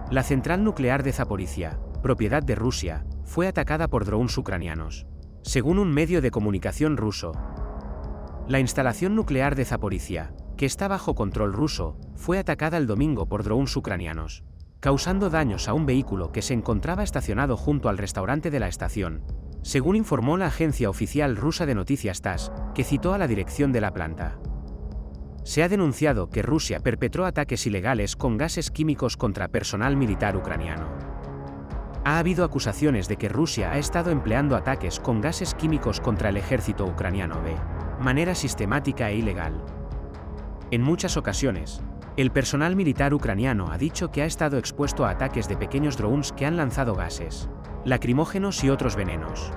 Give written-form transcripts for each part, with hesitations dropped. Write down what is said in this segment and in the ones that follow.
La central nuclear de Zaporizhia, propiedad de Rusia, fue atacada por drones ucranianos, según un medio de comunicación ruso. La instalación nuclear de Zaporizhia, que está bajo control ruso, fue atacada el domingo por drones ucranianos, causando daños a un vehículo que se encontraba estacionado junto al restaurante de la estación, según informó la agencia oficial rusa de noticias TASS, que citó a la dirección de la planta. Se ha denunciado que Rusia perpetró ataques ilegales con gases químicos contra personal militar ucraniano. Ha habido acusaciones de que Rusia ha estado empleando ataques con gases químicos contra el ejército ucraniano de manera sistemática e ilegal. En muchas ocasiones, el personal militar ucraniano ha dicho que ha estado expuesto a ataques de pequeños drones que han lanzado gases lacrimógenos y otros venenos.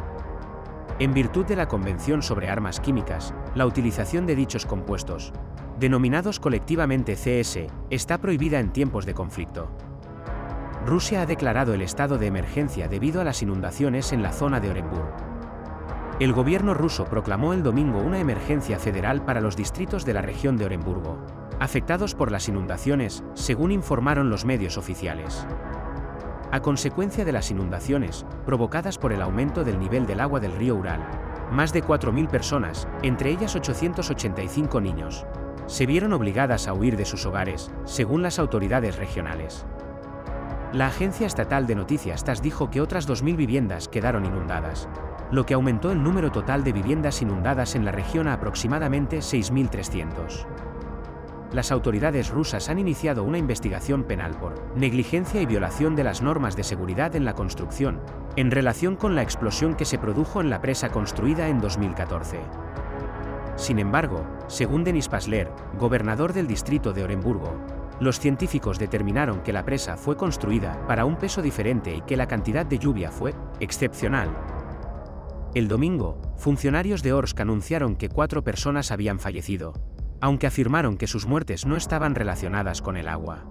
En virtud de la Convención sobre Armas Químicas, la utilización de dichos compuestos, denominados colectivamente CS, está prohibida en tiempos de conflicto. Rusia ha declarado el estado de emergencia debido a las inundaciones en la zona de Orenburg. El gobierno ruso proclamó el domingo una emergencia federal para los distritos de la región de Orenburgo, afectados por las inundaciones, según informaron los medios oficiales. A consecuencia de las inundaciones, provocadas por el aumento del nivel del agua del río Ural, más de 4.000 personas, entre ellas 885 niños, se vieron obligadas a huir de sus hogares, según las autoridades regionales. La agencia estatal de noticias TASS dijo que otras 2.000 viviendas quedaron inundadas, lo que aumentó el número total de viviendas inundadas en la región a aproximadamente 6.300. Las autoridades rusas han iniciado una investigación penal por negligencia y violación de las normas de seguridad en la construcción, en relación con la explosión que se produjo en la presa construida en 2014. Sin embargo, según Denis Pasler, gobernador del distrito de Orenburgo, los científicos determinaron que la presa fue construida para un peso diferente y que la cantidad de lluvia fue excepcional. El domingo, funcionarios de Orsk anunciaron que 4 personas habían fallecido, aunque afirmaron que sus muertes no estaban relacionadas con el agua.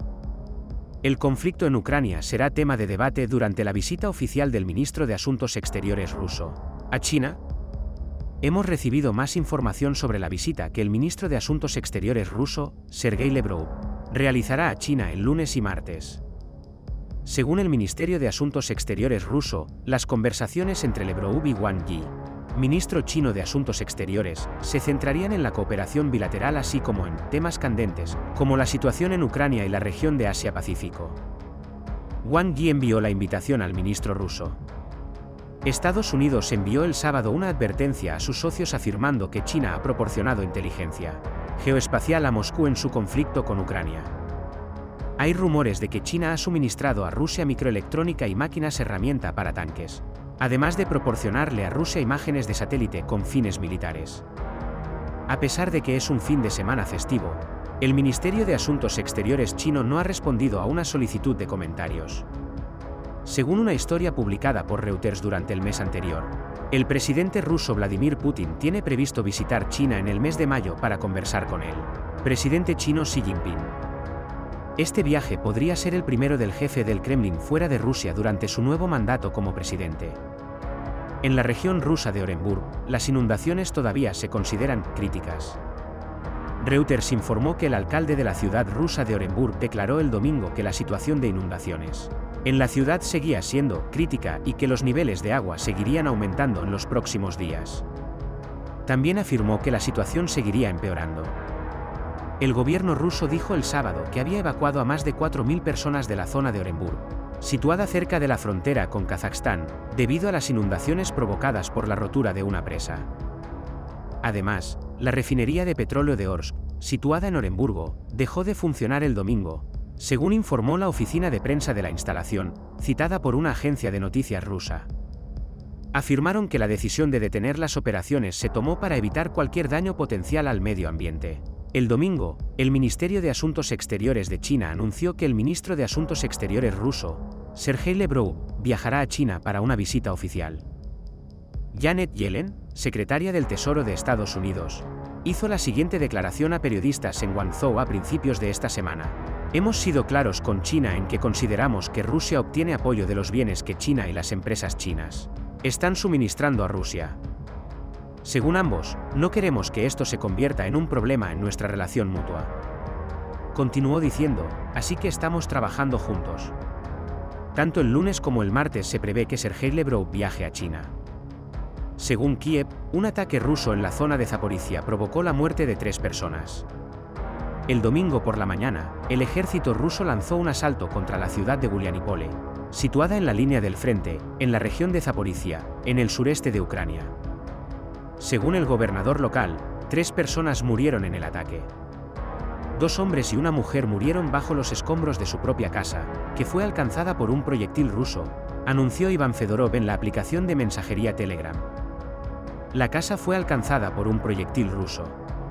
El conflicto en Ucrania será tema de debate durante la visita oficial del ministro de Asuntos Exteriores ruso a China. Hemos recibido más información sobre la visita que el ministro de Asuntos Exteriores ruso, Sergei Lavrov, realizará a China el lunes y martes. Según el Ministerio de Asuntos Exteriores ruso, las conversaciones entre Lavrov y Wang Yi, ministro chino de Asuntos Exteriores, se centrarían en la cooperación bilateral así como en temas candentes, como la situación en Ucrania y la región de Asia-Pacífico. Wang Yi envió la invitación al ministro ruso. Estados Unidos envió el sábado una advertencia a sus socios afirmando que China ha proporcionado inteligencia geoespacial a Moscú en su conflicto con Ucrania. Hay rumores de que China ha suministrado a Rusia microelectrónica y máquinas herramienta para tanques, además de proporcionarle a Rusia imágenes de satélite con fines militares. A pesar de que es un fin de semana festivo, el Ministerio de Asuntos Exteriores chino no ha respondido a una solicitud de comentarios. Según una historia publicada por Reuters durante el mes anterior, el presidente ruso Vladimir Putin tiene previsto visitar China en el mes de mayo para conversar con el presidente chino Xi Jinping. Este viaje podría ser el primero del jefe del Kremlin fuera de Rusia durante su nuevo mandato como presidente. En la región rusa de Orenburg, las inundaciones todavía se consideran críticas. Reuters informó que el alcalde de la ciudad rusa de Orenburg declaró el domingo que la situación de inundaciones en la ciudad seguía siendo crítica y que los niveles de agua seguirían aumentando en los próximos días. También afirmó que la situación seguiría empeorando. El gobierno ruso dijo el sábado que había evacuado a más de 4.000 personas de la zona de Orenburg, situada cerca de la frontera con Kazajstán, debido a las inundaciones provocadas por la rotura de una presa. Además, la refinería de petróleo de Orsk, situada en Orenburgo, dejó de funcionar el domingo, según informó la oficina de prensa de la instalación, citada por una agencia de noticias rusa. Afirmaron que la decisión de detener las operaciones se tomó para evitar cualquier daño potencial al medio ambiente. El domingo, el Ministerio de Asuntos Exteriores de China anunció que el ministro de Asuntos Exteriores ruso, Sergei Lavrov, viajará a China para una visita oficial. Janet Yellen, secretaria del Tesoro de Estados Unidos, hizo la siguiente declaración a periodistas en Guangzhou a principios de esta semana. Hemos sido claros con China en que consideramos que Rusia obtiene apoyo de los bienes que China y las empresas chinas están suministrando a Rusia. Según ambos, no queremos que esto se convierta en un problema en nuestra relación mutua. Continuó diciendo, así que estamos trabajando juntos. Tanto el lunes como el martes se prevé que Sergei Lavrov viaje a China. Según Kiev, un ataque ruso en la zona de Zaporizhia provocó la muerte de 3 personas. El domingo por la mañana, el ejército ruso lanzó un asalto contra la ciudad de Gulianipole, situada en la línea del frente, en la región de Zaporizhia, en el sureste de Ucrania. Según el gobernador local, 3 personas murieron en el ataque. 2 hombres y una mujer murieron bajo los escombros de su propia casa, que fue alcanzada por un proyectil ruso, anunció Iván Fedorov en la aplicación de mensajería Telegram. La casa fue alcanzada por un proyectil ruso.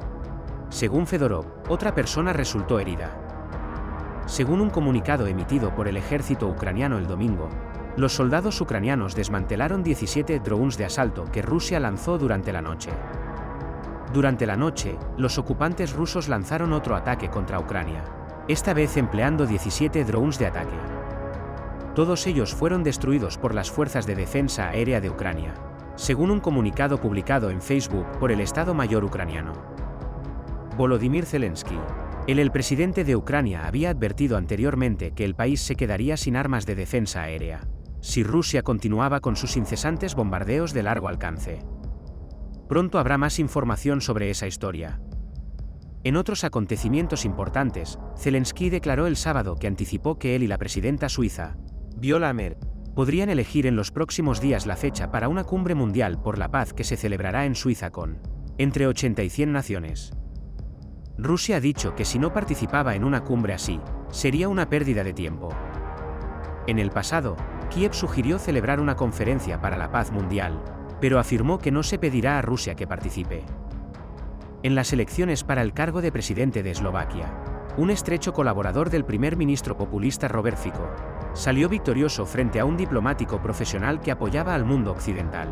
Según Fedorov, otra persona resultó herida. Según un comunicado emitido por el ejército ucraniano el domingo, los soldados ucranianos desmantelaron 17 drones de asalto que Rusia lanzó durante la noche. Durante la noche, los ocupantes rusos lanzaron otro ataque contra Ucrania, esta vez empleando 17 drones de ataque. Todos ellos fueron destruidos por las Fuerzas de Defensa Aérea de Ucrania, según un comunicado publicado en Facebook por el Estado Mayor ucraniano. Volodymyr Zelensky, el presidente de Ucrania, había advertido anteriormente que el país se quedaría sin armas de defensa aérea si Rusia continuaba con sus incesantes bombardeos de largo alcance. Pronto habrá más información sobre esa historia. En otros acontecimientos importantes, Zelensky declaró el sábado que anticipó que él y la presidenta suiza, Viola Amherd, podrían elegir en los próximos días la fecha para una cumbre mundial por la paz que se celebrará en Suiza con entre 80 y 100 naciones. Rusia ha dicho que si no participaba en una cumbre así, sería una pérdida de tiempo. En el pasado, Kiev sugirió celebrar una conferencia para la paz mundial, pero afirmó que no se pedirá a Rusia que participe. En las elecciones para el cargo de presidente de Eslovaquia, un estrecho colaborador del primer ministro populista Robert Fico salió victorioso frente a un diplomático profesional que apoyaba al mundo occidental.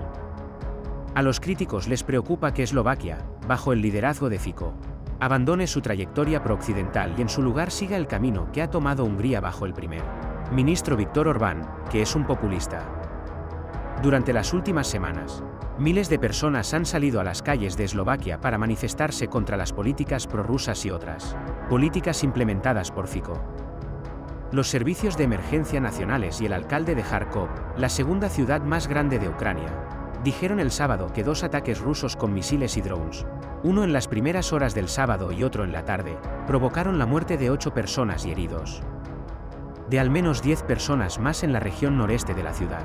A los críticos les preocupa que Eslovaquia, bajo el liderazgo de Fico, abandone su trayectoria pro-occidental y en su lugar siga el camino que ha tomado Hungría bajo el primer ministro Viktor Orbán, que es un populista. Durante las últimas semanas, miles de personas han salido a las calles de Eslovaquia para manifestarse contra las políticas prorrusas y otras políticas implementadas por Fico. Los servicios de emergencia nacionales y el alcalde de Kharkov, la segunda ciudad más grande de Ucrania, dijeron el sábado que 2 ataques rusos con misiles y drones, uno en las primeras horas del sábado y otro en la tarde, provocaron la muerte de 8 personas y heridos de al menos 10 personas más en la región noreste de la ciudad.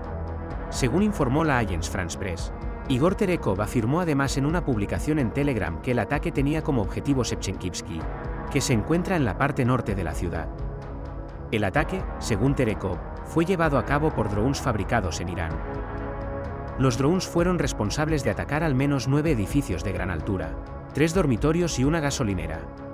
Según informó la Agence France Press, Igor Terekov afirmó además en una publicación en Telegram que el ataque tenía como objetivo Shevchenkivsky, que se encuentra en la parte norte de la ciudad. El ataque, según Terekov, fue llevado a cabo por drones fabricados en Irán. Los drones fueron responsables de atacar al menos 9 edificios de gran altura, 3 dormitorios y una gasolinera.